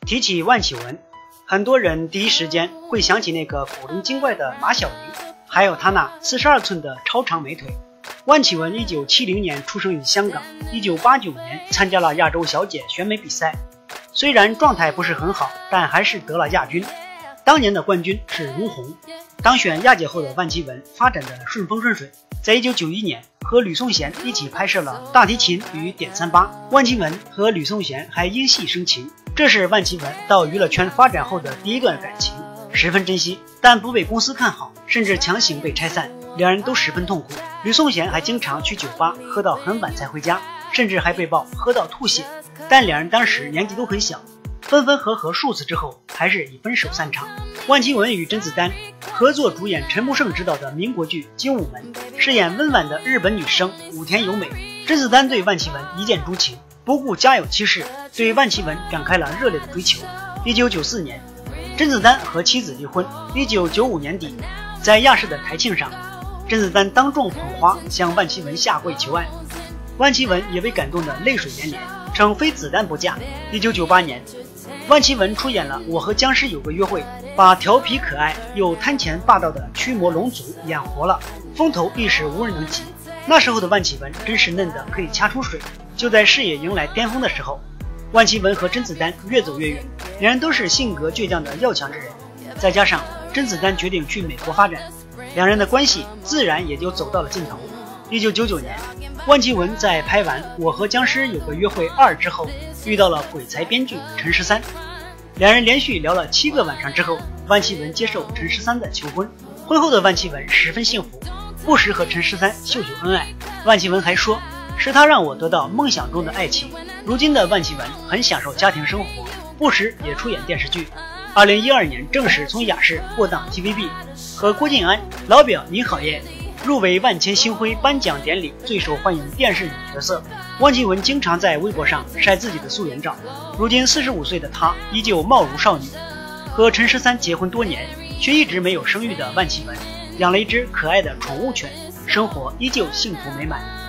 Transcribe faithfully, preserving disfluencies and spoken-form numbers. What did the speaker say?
提起万绮雯，很多人第一时间会想起那个古灵精怪的马小玲，还有她那四十二寸的超长美腿。万绮雯一九七零年出生于香港，一九八九年参加了亚洲小姐选美比赛，虽然状态不是很好，但还是得了亚军。当年的冠军是翁虹。当选亚姐后的万绮雯发展的顺风顺水，在一九九一年和吕颂贤一起拍摄了《大提琴与点三八》，万绮雯和吕颂贤还因戏生情，这是万绮雯到娱乐圈发展后的第一段感情，十分珍惜，但不被公司看好，甚至强行被拆散，两人都十分痛苦。吕颂贤还经常去酒吧喝到很晚才回家，甚至还被曝喝到吐血，但两人当时年纪都很小，分分合合数次之后还是以分手散场。万绮雯与甄子丹合作主演陈木胜执导的民国剧《精武门》，饰演温婉的日本女生武田由美。甄子丹对万绮雯一见钟情，不顾家有妻室，对万绮雯展开了热烈的追求。一九九四年，甄子丹和妻子离婚。一九九五年底，在亚视的台庆上，甄子丹当众捧花向万绮雯下跪求爱，万绮雯也被感动得泪水连连，称非子弹不嫁。一九九八年，万绮雯出演了《我和僵尸有个约会》，把调皮可爱又贪钱霸道的驱魔龙族演活了，风头一时无人能及。那时候的万绮雯真是嫩的可以掐出水。就在事业迎来巅峰的时候，万绮雯和甄子丹越走越远，两人都是性格倔强的要强之人，再加上甄子丹决定去美国发展，两人的关系自然也就走到了尽头。一九九九年，万绮雯在拍完《我和僵尸有个约会二》之后，遇到了鬼才编剧陈十三，两人连续聊了七个晚上之后，万绮雯接受陈十三的求婚。婚后的万绮雯十分幸福，不时和陈十三秀秀恩爱。万绮雯还说，是他让我得到梦想中的爱情。如今的万绮雯很享受家庭生活，不时也出演电视剧。二零一二年正式从雅视过档 T V B， 和郭晋安、老表你好耶入围万千星辉颁奖典礼最受欢迎电视女角色。万绮雯经常在微博上晒自己的素颜照，如今四十五岁的她依旧貌如少女。和陈十三结婚多年却一直没有生育的万绮雯，养了一只可爱的宠物犬，生活依旧幸福美满。